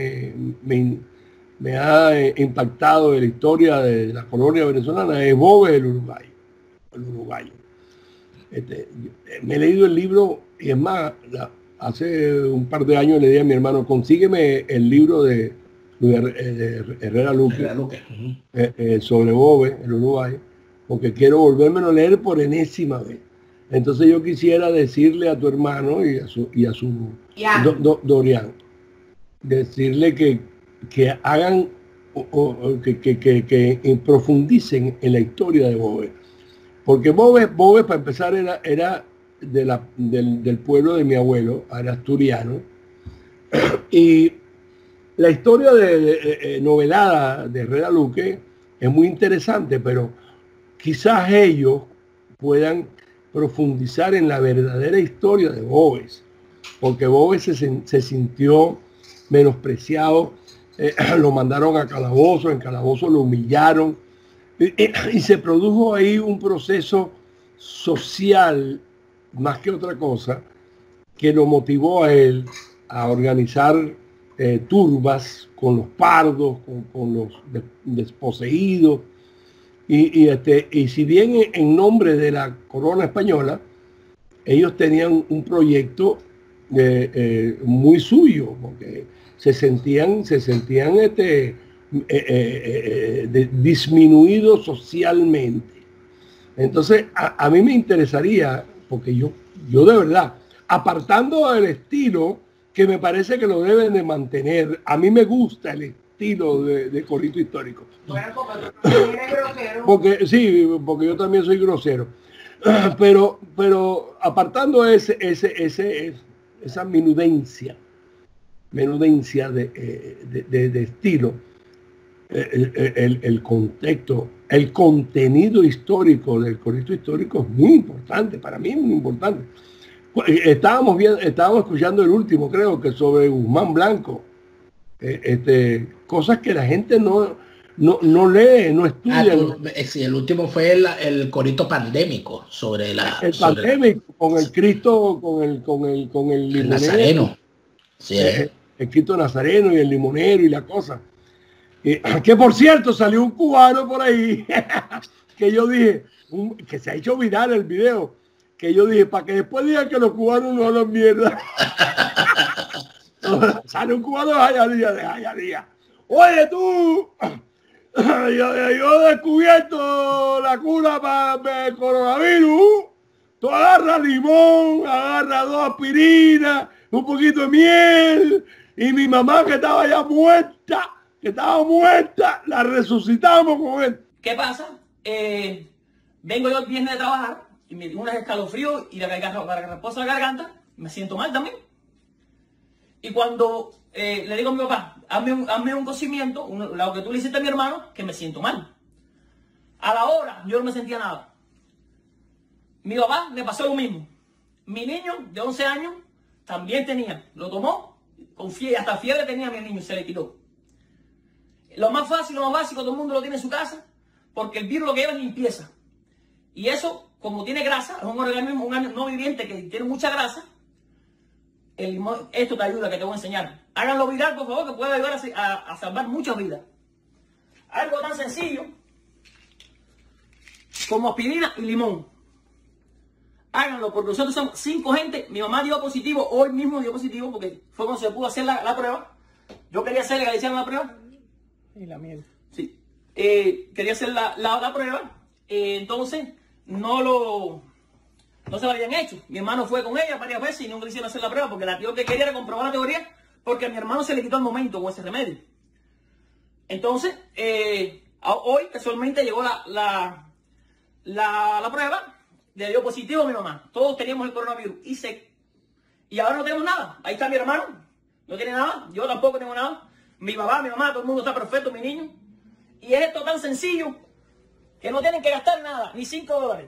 me ha impactado de la historia de la colonia venezolana es Boves el uruguayo. Me he leído el libro, y es más, hace un par de años le dije a mi hermano, consígueme el libro de Herrera Luque, sobre Boves el uruguayo, porque quiero volvérmelo a leer por enésima vez. Entonces yo quisiera decirle a tu hermano y a su Dorian, decirle que hagan que profundicen en la historia de Boves. Porque Boves para empezar era del pueblo de mi abuelo, era asturiano. Y la historia novelada de Herrera Luque es muy interesante, pero quizás ellos puedan profundizar en la verdadera historia de Boves, porque Boves se sintió menospreciado, lo mandaron a calabozo, en calabozo lo humillaron, y se produjo ahí un proceso social, más que otra cosa, que lo motivó a él a organizar turbas con los pardos, con los desposeídos, y si bien en nombre de la corona española, ellos tenían un proyecto muy suyo, porque se sentían disminuidos socialmente. Entonces, a mí me interesaría, porque yo de verdad, apartando el estilo, que me parece que lo deben de mantener, a mí me gusta el estilo de Corito Histórico. Bueno, porque tú también eres grosero. Porque yo también soy grosero. Pero apartando esa menudencia de estilo, el contexto, el contenido histórico del Corito Histórico es muy importante, para mí es muy importante. Estábamos escuchando el último, creo que sobre Guzmán Blanco, cosas que la gente no lee, no estudia. Sí, el último fue el Corito pandémico sobre el pandémico, con el Cristo, con el limonero, Nazareno. Sí, el Cristo Nazareno y el limonero y la cosa. Que por cierto salió un cubano por ahí que yo dije, que se ha hecho viral el video, que yo dije, para que después digan que los cubanos no hablan mierda. Sale un cubano de Jayalía. Oye tú, yo he descubierto la cura para el coronavirus. Tú agarras limón, agarras 2 aspirinas, un poquito de miel, y mi mamá que estaba ya muerta, la resucitamos con él. ¿Qué pasa? Vengo yo el viernes de trabajar y me dio unos escalofríos y la reposa la garganta, me siento mal también. Y cuando le digo a mi papá, hazme un cocimiento, lo que tú le hiciste a mi hermano, que me siento mal. A la hora yo no me sentía nada. Mi papá le pasó lo mismo. Mi niño de 11 años también tenía, lo tomó, con fiebre, hasta fiebre tenía mi niño y se le quitó. Lo más fácil, lo más básico, todo el mundo lo tiene en su casa, porque el virus lo que lleva es limpieza. Y eso, como tiene grasa, es un organismo no viviente que tiene mucha grasa, esto te ayuda, que te voy a enseñar. Háganlo viral, por favor, que puede ayudar a salvar muchas vidas. Algo tan sencillo como aspirina y limón. Háganlo, porque nosotros somos 5 gente. Mi mamá dio positivo, hoy mismo dio positivo, porque fue cuando se pudo hacer la prueba. Yo quería hacerle que le hicieran la prueba. Y la miel. Sí. Quería hacer la prueba. Entonces, no se lo habían hecho. Mi hermano fue con ella varias veces y nunca le hicieron hacer la prueba, porque la tío que quería era comprobar la teoría, porque a mi hermano se le quitó al momento con ese remedio. Entonces, hoy casualmente llegó la prueba, le dio positivo a mi mamá. Todos teníamos el coronavirus y ahora no tenemos nada. Ahí está mi hermano, no tiene nada, yo tampoco tengo nada. Mi papá, mi mamá, todo el mundo está perfecto, mi niño. Y es esto tan sencillo que no tienen que gastar nada, ni $5.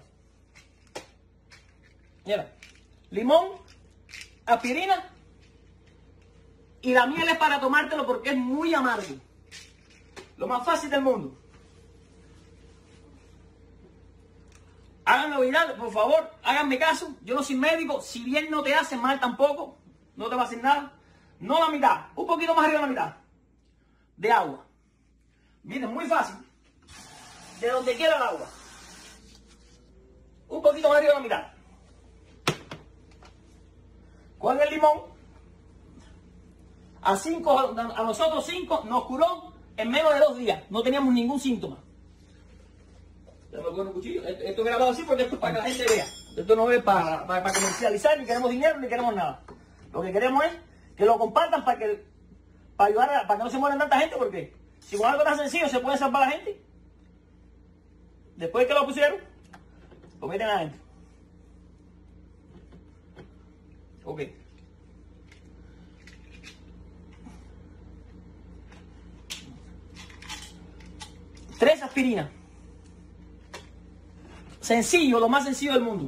Mira, limón, aspirina y la miel es para tomártelo porque es muy amargo. Lo más fácil del mundo. Háganlo viral, por favor, háganme caso. Yo no soy médico, si bien no te hace mal tampoco, no te va a hacer nada. No la mitad, un poquito más arriba de la mitad de agua. Miren, muy fácil. De donde quiera el agua. Un poquito más arriba de la mitad. Con el limón. A nosotros 5 nos curó en menos de 2 días. No teníamos ningún síntoma. Ya me acuerdo un cuchillo. Esto he grabado así porque esto es para que la gente vea. Esto no es para comercializar, ni queremos dinero, ni queremos nada. Lo que queremos es que lo compartan para ayudar para que no se mueran tanta gente, porque si con algo tan sencillo se puede salvar a la gente, después que lo pusieron, lo meten adentro. Ok. Tres aspirinas. Sencillo, lo más sencillo del mundo.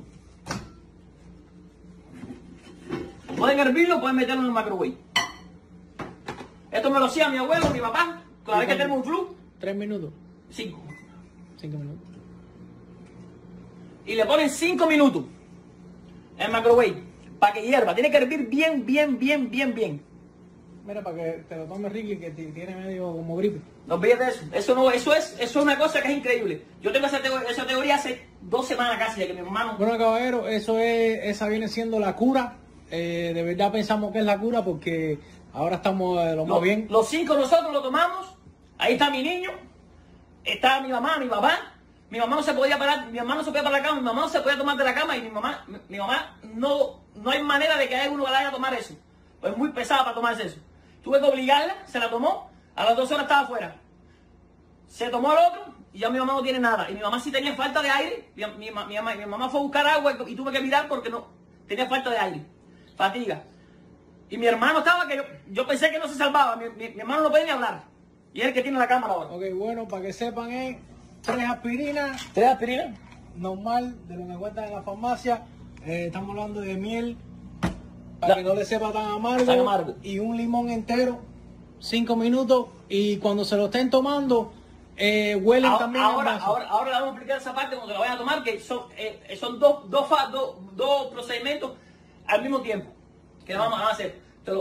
Pueden hervirlo, pueden meterlo en el microwave. Esto me lo hacía mi abuelo, mi papá, cada vez que tenemos un flu. 3 minutos. 5. 5 minutos. Y le ponen 5 minutos en el microwave para que hierva. Tiene que hervir bien. Mira, para que te lo tomes Ricky, que tiene medio como gripe. No olvides de eso. Eso es una cosa que es increíble. Yo tengo esa teoría hace 2 semanas casi de que mi hermano. Bueno, caballero, esa viene siendo la cura. De verdad pensamos que es la cura porque ahora estamos más bien. Los 5 nosotros lo tomamos. Ahí está mi niño. Está mi mamá, mi papá. Mi mamá no se podía parar, mi mamá no se podía parar de la cama, mi mamá no se podía tomar de la cama y mi mamá no hay manera de que haya uno vaya a tomar eso. Pues es muy pesada para tomarse eso. Tuve que obligarla, se la tomó, a las 2 horas estaba afuera. Se tomó el otro y ya mi mamá no tiene nada. Y mi mamá sí tenía falta de aire. Mi mamá fue a buscar agua y tuve que mirar porque no tenía falta de aire. Fatiga. Y mi hermano estaba que yo pensé que no se salvaba. Mi hermano no podía ni hablar. Y es el que tiene la cámara ahora. Ok, bueno, para que sepan es 3 aspirinas. 3 aspirinas. Normal, de lo que encuentran en la farmacia. Estamos hablando de miel. Para que no le sepa tan amargo. Y un limón entero. 5 minutos. Y cuando se lo estén tomando, huelen también. Ahora le vamos a explicar esa parte cuando la vayan a tomar, que son dos procedimientos al mismo tiempo. Que vamos a hacer.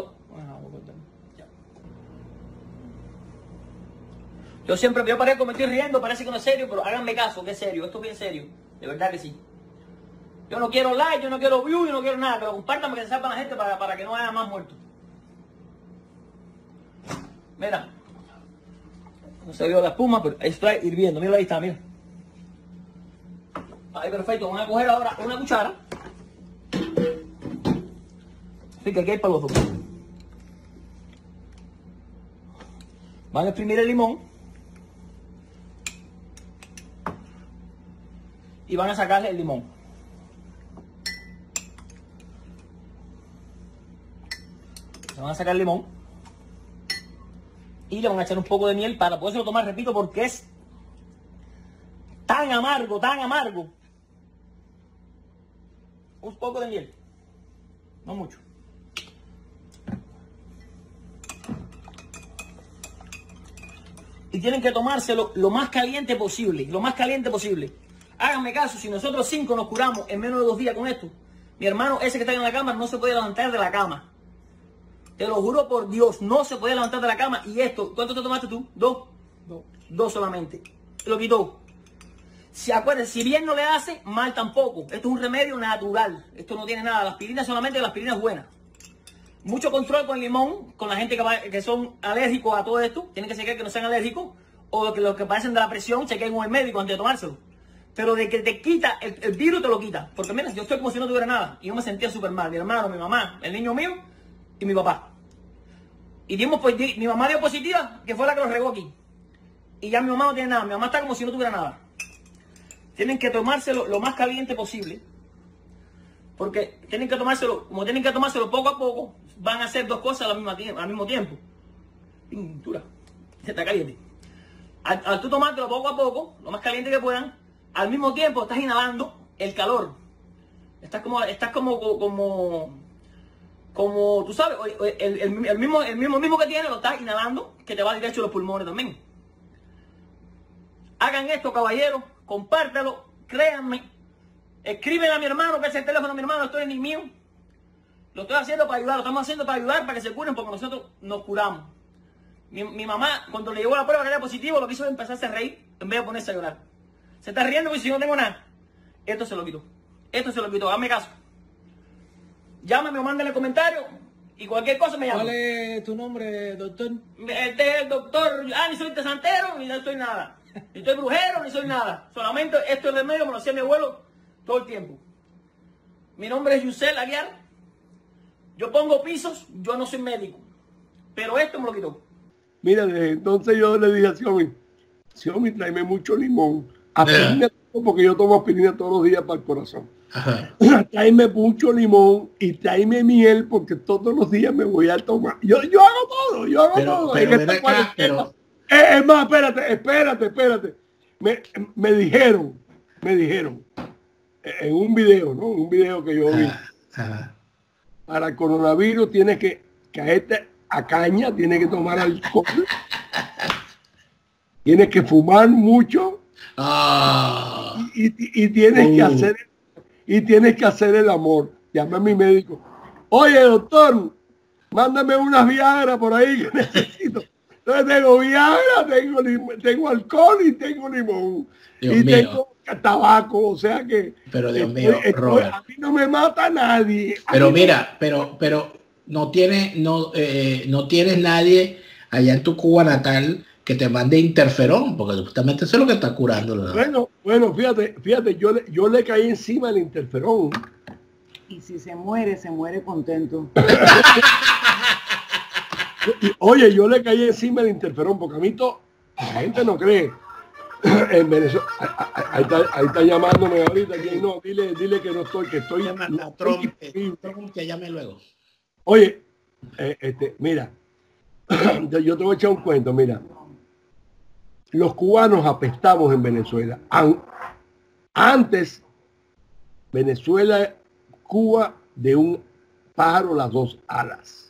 Yo parezco me estoy riendo, parece que no es serio, pero háganme caso, que es serio, esto es bien serio, de verdad que sí. Yo no quiero like, yo no quiero view, yo no quiero nada, pero compartan para que se sepa la gente para que no haya más muertos. Mira, no se vio la espuma, pero está hirviendo, mira ahí está, mira. Ahí perfecto, van a coger ahora una cuchara. Así que aquí hay para los dos. Van a exprimir el limón. Y van a sacarle el limón. Le van a sacar el limón. Y le van a echar un poco de miel para poderlo tomar, repito, porque es tan amargo, tan amargo. Un poco de miel. No mucho. Y tienen que tomárselo lo más caliente posible. Lo más caliente posible. Háganme caso, si nosotros 5 nos curamos en menos de 2 días con esto, mi hermano ese que está en la cama no se puede levantar de la cama. Te lo juro por Dios, no se puede levantar de la cama. Y esto, ¿cuánto te tomaste tú? 2. 2 solamente. Lo quitó. Si acuérdense, si bien no le hace, mal tampoco. Esto es un remedio natural. Esto no tiene nada. La aspirina solamente, la aspirina es buena. Mucho control con el limón, con la gente que son alérgicos a todo esto. Tienen que chequear que no sean alérgicos. O que los que padecen de la presión, chequen con el médico antes de tomárselo. Pero de que te quita, el virus te lo quita. Porque mira, yo estoy como si no tuviera nada. Y yo me sentía súper mal. Mi hermano, mi mamá, el niño mío y mi papá. Y mi mamá dio positiva, que fue la que lo regó aquí. Y ya mi mamá no tiene nada. Mi mamá está como si no tuviera nada. Tienen que tomárselo lo más caliente posible. Porque tienen que tomárselo, como tienen que tomárselo poco a poco, van a hacer dos cosas al mismo tiempo. Pintura. Está caliente. Al tú tomártelo poco a poco, lo más caliente que puedan, al mismo tiempo estás inhalando el calor. Estás como tú sabes, el mismo que tiene lo estás inhalando, que te va directo a los pulmones también. Hagan esto, caballeros, compártelo, créanme. Escriben a mi hermano, que es el teléfono de mi hermano, esto es ni mío. Lo estoy haciendo para ayudar, lo estamos haciendo para ayudar, para que se curen, porque nosotros nos curamos. Mi mamá, cuando le llegó la prueba que era positivo, lo que hizo es empezarse a reír, en vez de ponerse a llorar. Se está riendo porque si yo no tengo nada. Esto se lo quitó. Esto se lo quitó, hazme caso. Llámame o mándale comentario y cualquier cosa me llama. ¿Cuál es tu nombre, doctor? Este es el doctor, ni soy santero, ni no soy nada. Ni soy brujero, ni soy nada. Solamente esto es remedio, me lo hacía mi abuelo todo el tiempo. Mi nombre es Yusel Aguiar. Yo pongo pisos, yo no soy médico. Pero esto me lo quitó. Mira, entonces yo le dije a Xiomi, tráeme mucho limón. Aspirina, porque yo tomo aspirina todos los días para el corazón. Tráeme mucho limón y tráeme miel, porque todos los días me voy a tomar. Yo hago todo, todo. Es más, espérate. Me dijeron en un video, ¿no? Un video que yo vi. Para el coronavirus tienes que caerte a caña, tienes que tomar alcohol, tienes que fumar mucho y tienes que hacer el amor. Llamé a mi médico. Oye, doctor, mándame unas Viagra por ahí que necesito. Entonces tengo Viagra, tengo alcohol y tengo limón. Dios y mío. tengo tabaco, o sea que pero Dios mío, Robert. A mí no me mata nadie. Pero mira, pero no tienes nadie allá en tu Cuba natal que te mande interferón, porque justamente eso es lo que está curando. Bueno, fíjate, yo le caí encima el interferón. Y si se muere contento. Oye, yo le caí encima el interferón, porque a mí la gente no cree. En Venezuela, ahí está llamándome ahorita. No, dile que no estoy, que estoy. Trump, que llame luego. Oye, mira, yo te voy a echar un cuento, mira. Los cubanos apestamos en Venezuela. Antes, Venezuela, Cuba, de un pájaro las dos alas.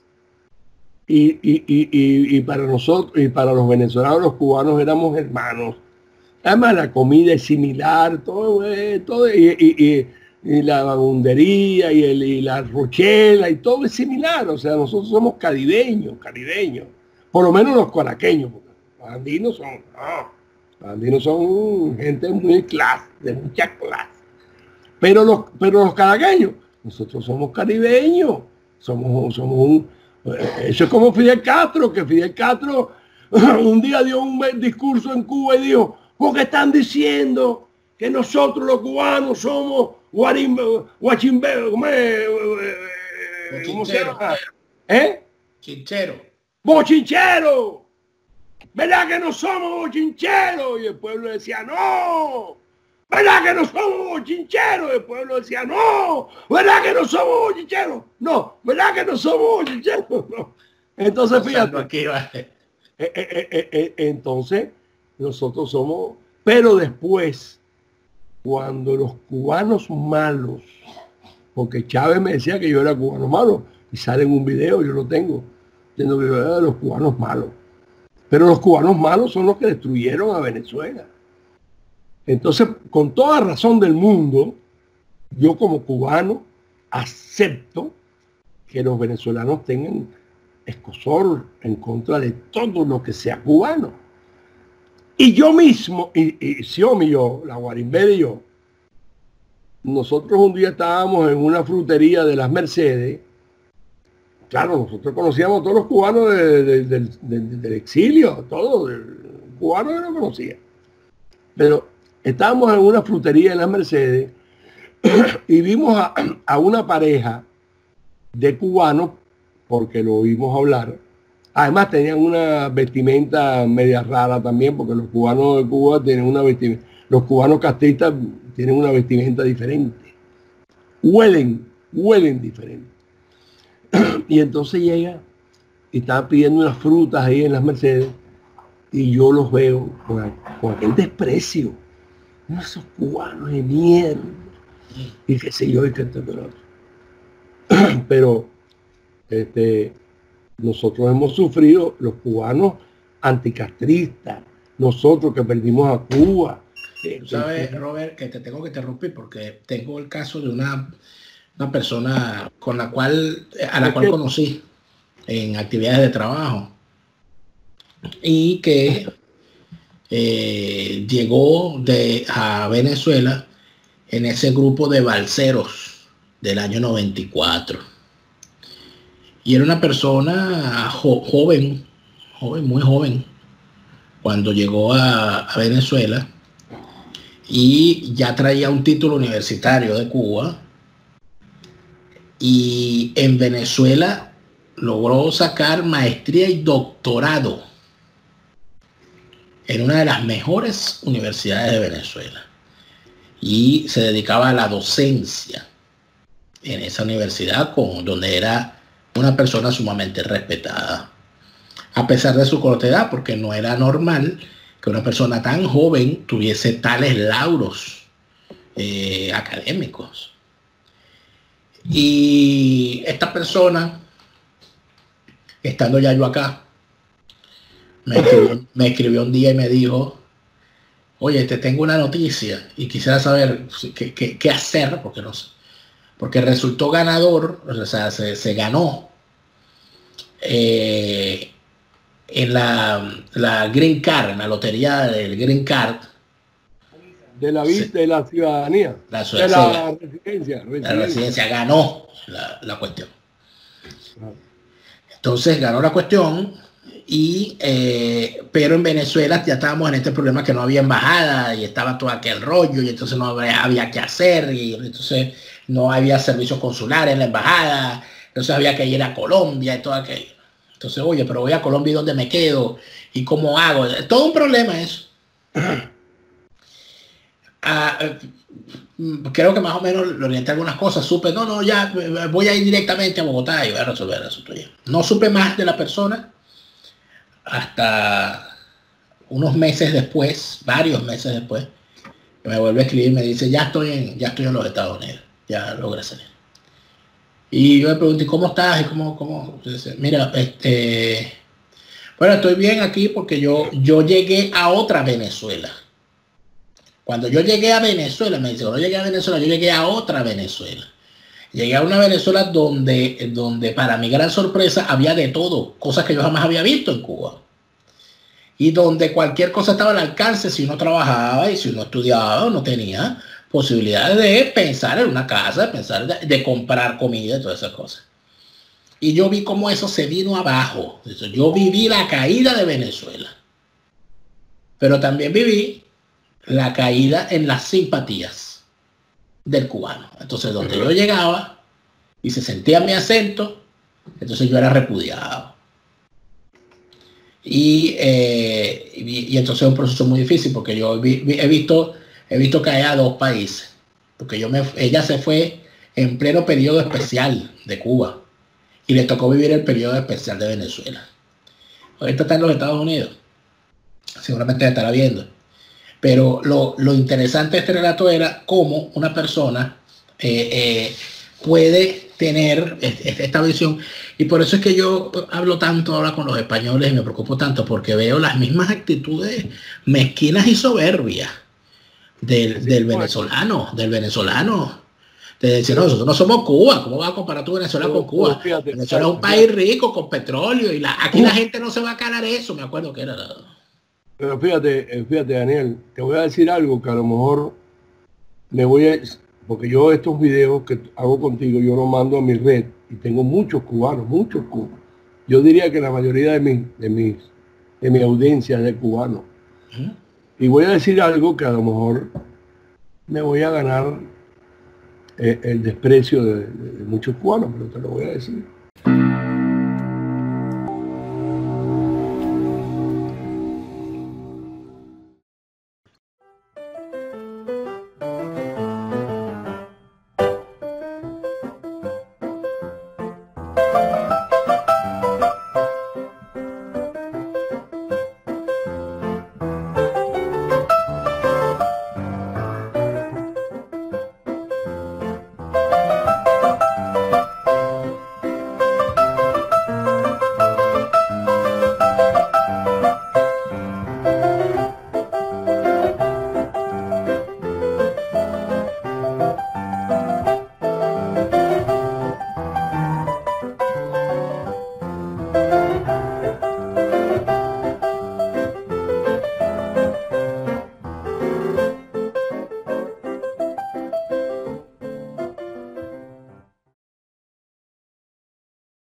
Y para nosotros, y para los venezolanos, los cubanos éramos hermanos. Además, la comida es similar, todo y la vagabundería y la rochela y todo es similar. O sea, nosotros somos caribeños. Por lo menos los caraqueños. Los andinos son gente muy de mucha clase. Pero los caraqueños, nosotros somos caribeños. Eso es como Fidel Castro, que Fidel Castro un día dio un discurso en Cuba y dijo: porque están diciendo que nosotros los cubanos somos guachimberos, ¿cómo se llama? Bochinchero. ¿Verdad que no somos bochincheros? Y el pueblo decía: no. ¿Verdad que no somos bochincheros? Y el pueblo decía: no. ¿Verdad que no somos bochincheros? No. ¿Verdad que no somos bochincheros? No. Entonces, fíjate. Entonces, nosotros somos, pero después, cuando los cubanos malos, porque Chávez me decía que yo era cubano malo, y sale en un video, yo lo tengo, diciendo que yo era de los cubanos malos. Pero los cubanos malos son los que destruyeron a Venezuela. Entonces, con toda razón del mundo, yo como cubano acepto que los venezolanos tengan escozor en contra de todo lo que sea cubano. Y yo mismo, y Xiomi y yo, la Guarimbera y yo, nosotros un día estábamos en una frutería de las Mercedes. Claro, nosotros conocíamos a todos los cubanos del exilio, todos, cubanos que no conocía. Pero estábamos en una frutería en las Mercedes y vimos a una pareja de cubanos, porque lo oímos hablar. Además tenían una vestimenta media rara también, porque los cubanos de Cuba tienen una vestimenta, los cubanos castristas tienen una vestimenta diferente. Huelen diferente. Y entonces llega y estaban pidiendo unas frutas ahí en las Mercedes y yo los veo con aquel desprecio. Esos cubanos de mierda. Y qué sé yo, y qué pero nosotros hemos sufrido, los cubanos anticastristas, nosotros que perdimos a Cuba. ¿Sabes, Robert, que te tengo que interrumpir porque tengo el caso de una persona a la cual conocí en actividades de trabajo y que llegó a Venezuela en ese grupo de balseros del año 94 y era una persona joven, muy joven cuando llegó a Venezuela y ya traía un título universitario de Cuba. Y en Venezuela logró sacar maestría y doctorado en una de las mejores universidades de Venezuela. Y se dedicaba a la docencia en esa universidad, donde era una persona sumamente respetada. A pesar de su corta edad, porque no era normal que una persona tan joven tuviese tales lauros académicos. Y esta persona, estando ya yo acá, me escribió un día y me dijo: oye, te tengo una noticia y quisiera saber qué hacer, porque no sé, porque resultó ganador, o sea, se ganó en la Green Card, en la lotería del Green Card. De la ciudadanía. La residencia ganó la cuestión. Entonces ganó la cuestión y pero en Venezuela ya estábamos en este problema que no había embajada y estaba todo aquel rollo y entonces no había que hacer y entonces no había servicios consulares en la embajada, entonces había que ir a Colombia y todo aquello. Entonces, oye, pero voy a Colombia y ¿dónde me quedo? ¿Y cómo hago? Todo un problema eso. Creo que más o menos le orienté algunas cosas, supe, ya voy a ir directamente a Bogotá y voy a resolver eso. No supe más de la persona hasta unos meses después, varios meses después, que me vuelve a escribir y me dice, ya estoy en los Estados Unidos, ya logré salir. Y yo le pregunté, ¿cómo estás? Y cómo? Dice, mira, bueno, estoy bien aquí porque yo llegué a otra Venezuela. Cuando yo llegué a Venezuela, me dice, no llegué a Venezuela, yo llegué a otra Venezuela. Llegué a una Venezuela donde para mi gran sorpresa había de todo, cosas que yo jamás había visto en Cuba. Y donde cualquier cosa estaba al alcance si uno trabajaba y si uno estudiaba, uno tenía posibilidades de pensar en una casa, de pensar de comprar comida y todas esas cosas. Y yo vi cómo eso se vino abajo. Yo viví la caída de Venezuela. Pero también viví la caída en las simpatías del cubano. Entonces, donde yo llegaba y se sentía mi acento, entonces yo era repudiado. Y entonces es un proceso muy difícil porque yo he visto caer a dos países. Porque ella se fue en pleno periodo especial de Cuba y le tocó vivir el periodo especial de Venezuela. Ahorita está en los Estados Unidos. Seguramente estará viendo. Pero lo interesante de este relato era cómo una persona puede tener esta visión. Y por eso es que yo hablo tanto ahora con los españoles y me preocupo tanto porque veo las mismas actitudes mezquinas y soberbias del venezolano. De decir, nosotros no somos Cuba. ¿Cómo vas a comparar tu Venezuela con Cuba? Venezuela es un país rico con petróleo y aquí la gente no se va a calar eso. Me acuerdo que era... Pero fíjate, Daniel, te voy a decir algo que a lo mejor porque yo estos videos que hago contigo, yo los mando a mi red y tengo muchos cubanos. Yo diría que la mayoría de mi audiencia es de cubanos. Y voy a decir algo que a lo mejor me voy a ganar el desprecio de muchos cubanos, pero te lo voy a decir.